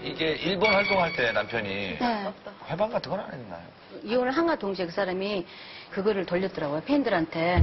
이게 일본 활동할 때 남편이 네. 회방 같은 건 안 했나요? 이혼을 한가 동시에 그 사람이 그거를 돌렸더라고요. 팬들한테.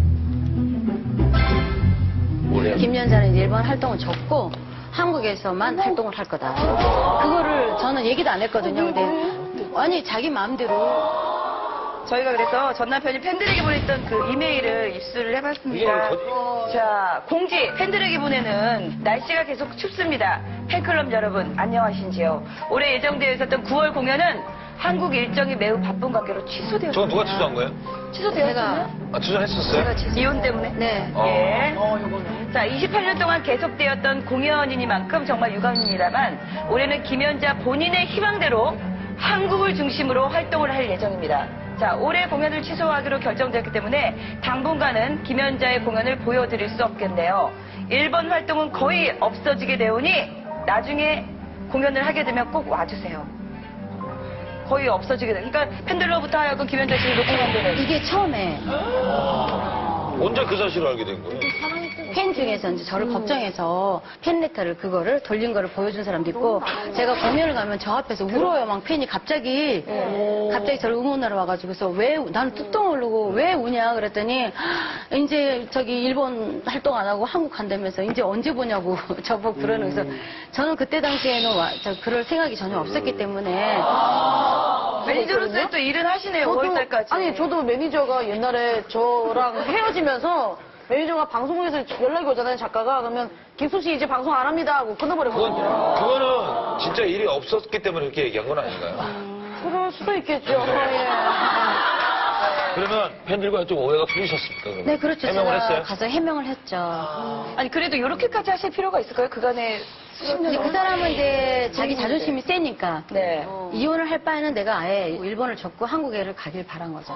뭐래요? 김연자는 이제 일본 활동을 접고 한국에서만 활동을 할 거다. 그거를 저는 얘기도 안 했거든요. 근데 아니 자기 마음대로. 저희가 그래서 전 남편이 팬들에게 보냈던 그 이메일을 입수를 해봤습니다. 자, 공지. 팬들에게 보내는 날씨가 계속 춥습니다. 팬클럽 여러분 안녕하신지요. 올해 예정되어 있었던 9월 공연은 한국 일정이 매우 바쁜 관계로 취소되었습니다. 저건 누가 취소한 거예요? 취소되었어요? 아, 취소했었어요? 이혼 때문에? 네. 예. 자, 28년 동안 계속되었던 공연이니만큼 정말 유감입니다만 올해는 김연자 본인의 희망대로 한국을 중심으로 활동을 할 예정입니다. 자, 올해 공연을 취소하기로 결정되었기 때문에 당분간은 김연자의 공연을 보여드릴 수 없겠네요. 일본 활동은 거의 없어지게 되오니 나중에 공연을 하게 되면 꼭 와주세요. 거의 없어지게 돼. 그러니까 팬들로부터 하여금 김연자 씨를 놓고 만드는. 이게 처음에 언제 그 사실을 알게 된 거예요? 팬 중에서 이제 저를 걱정해서 팬레터를 그거를 돌린 거를 보여준 사람도 있고 제가 공연을 가면 저 앞에서 울어요. 막 팬이 갑자기 저를 응원하러 와가지고 그래서 왜 나는 뚝뚝 오르고 왜 우냐 그랬더니 이제 저기 일본 활동 안 하고 한국 간다면서 이제 언제 보냐고 저보고 그러는 그래서 저는 그때 당시에는 그럴 생각이 전혀 없었기 때문에 매니저로서의 또 일은 하시네요. 5월달까지. 아니, 저도 매니저가 옛날에 저랑 헤어지면서 매니저가 방송국에서 연락이 오잖아요, 작가가. 그러면 김수 씨 이제 방송 안 합니다 하고 끊어버렸거든요. 그거는 진짜 일이 없었기 때문에 그렇게 얘기한 건 아닌가요? 그럴 수도 있겠죠. 예. 그러면 팬들과 좀 오해가 풀리셨습니까? 그러면? 네 그렇죠. 해명을 제가 했어요? 가서 해명을 했죠. 아니, 그래도 이렇게까지 하실 필요가 있을까요? 그간에. 근데 그 사람은 이제 자기 자존심이 세니까 네. 이혼을 할 바에는 내가 아예 일본을 접고 한국에를 가길 바란 거죠.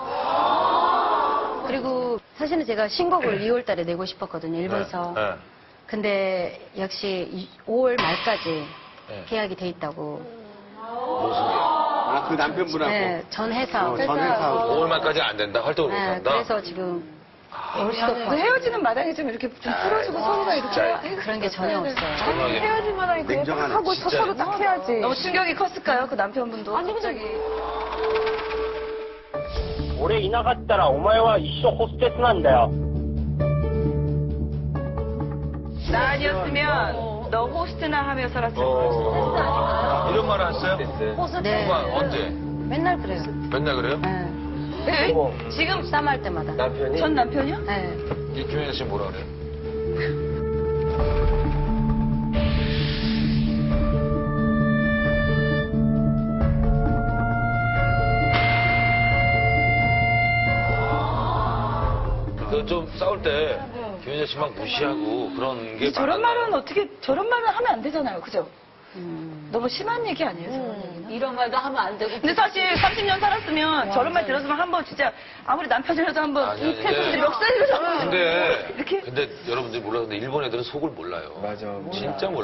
그리고 사실은 제가 신곡을 2월 달에 내고 싶었거든요, 일본에서. 네. 근데 역시 5월 말까지 네. 계약이 돼 있다고. 무슨 게? 아, 그 남편분하고? 네, 전 회사하고. 전 회사하고. 5월 말까지 안 된다? 활동을 못 네, 한다? 그래서 지금 그 헤어지는 마당에 좀 이렇게 좀 풀어주고 서로가 이렇게. 진짜. 그런 게 전혀 없어요. 정확하게. 헤어질 만하게 그냥 딱 냉정하네, 하고 진짜. 서로 딱 해야지. 너무 충격이 컸을까요? 그 남편분도. 아니, 근데 갑자기. 俺いなかったらお前は一生ホステスなんだよ。 나 아니었으면 너 호스트나 하며 살았을 거였어. 이런 말 하셨어요? 네. 누가, 언제? 맨날 그래요. 맨날 그래요? 네. 왜? 지금 쌈할 때마다. 전 남편이요? 네. 이 김현자 씨 뭐라 그래요? 그 좀 싸울 때 김현자 씨 막 무시하고 그런 게 저런 많았나요? 말은 어떻게, 저런 말은 하면 안 되잖아요. 그죠? 너무 심한 얘기 아니에요? 저런 얘기는? 이런 말도 하면 안 되고. 근데 사실 30년 살았으면 저런 말 들었으면 한번 진짜 아무리 남편이라도 한번 아니, 아니, 이 패스 멱살이로 잡고 근데 이렇게 여러분들이 몰라요. 근데 일본 애들은 속을 몰라요. 맞아. 진짜 몰라요.